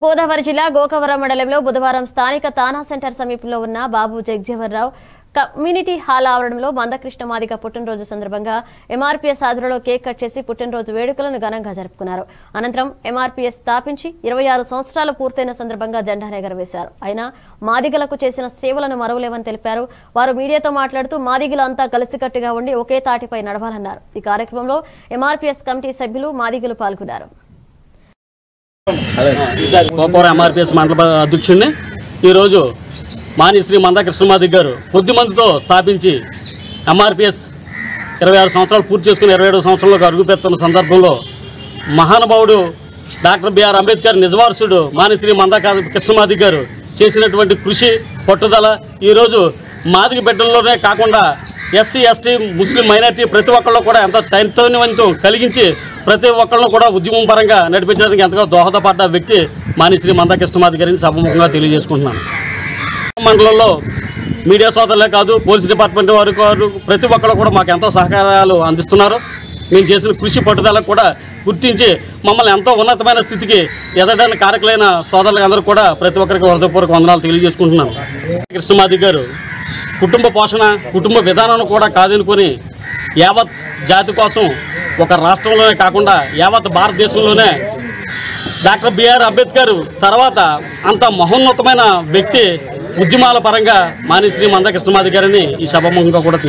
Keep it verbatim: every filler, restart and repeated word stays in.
గోదావరి జిల్లా గోకవరం మండలంలో బుధవారం స్థానిక తానా సెంటర్ సమీపంలో ఉన్న బాబు జగజీవన్రావు కమ్యూనిటీ హాల్ ఆవరణంలో మందకృష్ణ మాదిగ పుట్టినరోజు సందర్భంగా ఎంఆర్పీఎస్ ఆధ్వర్యంలో కేక్ కట్ చేసి పుట్టినరోజు వేడుకలను ఘనంగా జరుపుకున్నారు. అనంతరం ఎంఆర్పీఎస్ స్థాపించి ఇరవై ఆరు సంవత్సరాలు పూర్తయిన సందర్భంగా జెండా ఎగరవేశారు. అయినా మాదిగలకు చేసిన సేవలను మరువలేవని తెలిపారు. వారు మీడియాతో మాట్లాడుతూ మాదిగలు అంతా కలిసికట్టుగా ఉండి ఒకే తాటిపై నడవాలన్నారు. ఈ కార్యక్రమంలో ఎంఆర్పీఎస్ కమిటీ సభ్యులు మాదిగలు పాల్గొన్నారు. ఎంఆర్పీఎస్ మండల అధ్యక్షుడిని ఈరోజు మాని శ్రీ మందకృష్ణ మాదిగ గారు కొద్ది మందితో స్థాపించి ఎంఆర్పీఎస్ ఇరవై ఆరు సంవత్సరాలు పూర్తి చేసుకుని ఇరవై ఏడు సంవత్సరంలో అడుగుపెడుతున్న సందర్భంలో మహానుభావుడు డాక్టర్ బిఆర్ అంబేద్కర్ నిజవారసుడు మాని శ్రీ మందకృష్ణ మాదిగ గారు చేసినటువంటి కృషి పట్టుదల ఈరోజు మాదిగ బిడ్డల్లోనే కాకుండా ఎస్సీ ఎస్టీ ముస్లిం మైనార్టీ ప్రతి ఒక్కళ్ళు కూడా ఎంత చైతన్యవంతం కలిగించి ప్రతి ఒక్కళ్ళను కూడా ఉద్యమం పరంగా నడిపించడానికి ఎంతగా దోహదపడ్డ వ్యక్తి మాని శ్రీ మందకృష్ణ మాదిగ గారిని సభముఖంగా తెలియజేసుకుంటున్నాను. మండలంలో మీడియా సోదరులే కాదు, పోలీస్ డిపార్ట్మెంట్ వారు కాదు, ప్రతి ఒక్కరు కూడా మాకు ఎంతో సహకారాలు అందిస్తున్నారు. మేము చేసిన కృషి పట్టుదలకు కూడా గుర్తించి మమ్మల్ని ఎంతో ఉన్నతమైన స్థితికి ఎదగడానికి కారకులైన సోదరులకు అందరూ కూడా ప్రతి ఒక్కరికి హృదయపూర్వక వందనాలు తెలియజేసుకుంటున్నాను. కృష్ణ మాదిగ గారు కుటుంబ పోషణ కుటుంబ విధానాన్ని కూడా కాదనుకొని యావత్ జాతి కోసం ఒక రాష్ట్రంలోనే కాకుండా యావత్ భారతదేశంలోనే డాక్టర్ బిఆర్ అంబేద్కర్ తర్వాత అంత మహోన్నతమైన వ్యక్తి ఉద్యమాల పరంగా మాని శ్రీ మందకృష్ణ మాదిగ గారిని ఈ సభాముఖంగా కూడా